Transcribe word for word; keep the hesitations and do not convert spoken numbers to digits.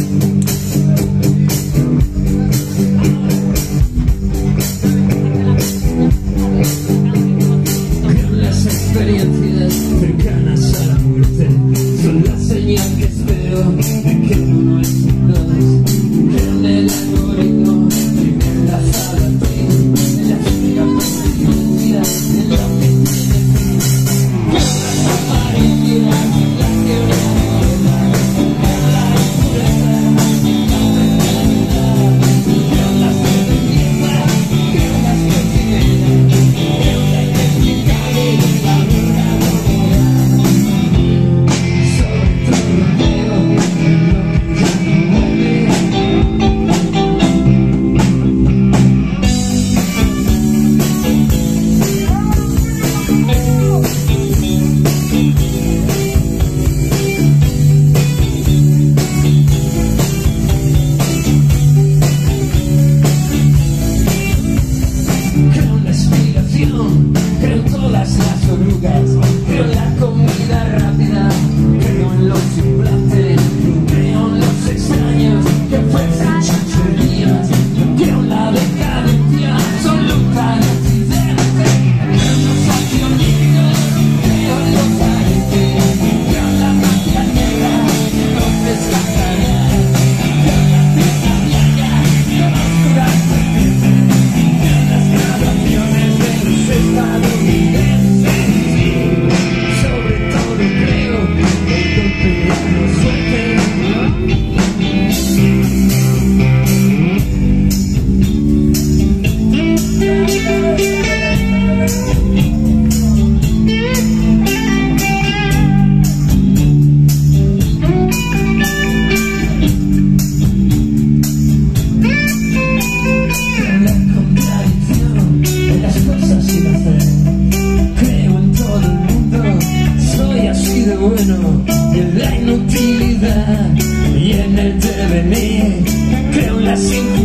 Las experiencias cercanas a la muerte son la señal que espero de que uno es un dos. Creo en el algoritmo que me enlaza a ti, en la física perspectiva, en lo que tiene fin. Creo en las apariencias, en la teoría de la creo en la impureza, en la realidad. Creo en las experiencias, creo en las pertinentes, creo en la inexplicable y la verdad. Sobre todo creo en lo que ya no vuelve. Creo en la explicación, creo en todas las orugas, creo en la comida rápida, creo en los implantes, creo en los extraños que ofrecen chucherías, creo en la decadencia absoluta de Occidente, creo en los accionistas, creo en los aretes, creo en la magia negra que nos desgastará, creo en la fiesta blanca que nos cura serpientes, creo en las grabaciones de los estadounidenses. Sobre todo creo que el golpe de la suerte. Creo en la contradicción de las cosas sin hacer. Creo en todo el mundo, soy así de bueno. Y en la inutilidad y en el devenir. Creo en la simplicidad.